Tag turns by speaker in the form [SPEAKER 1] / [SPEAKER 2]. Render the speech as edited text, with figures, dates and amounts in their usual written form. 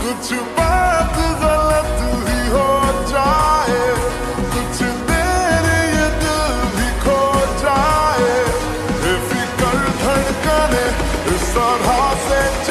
[SPEAKER 1] कुछ बात गलत ही हो जाए, कुछ देर ये दिल भी खो जाए, बेफिक्र धड़कने इस तरह से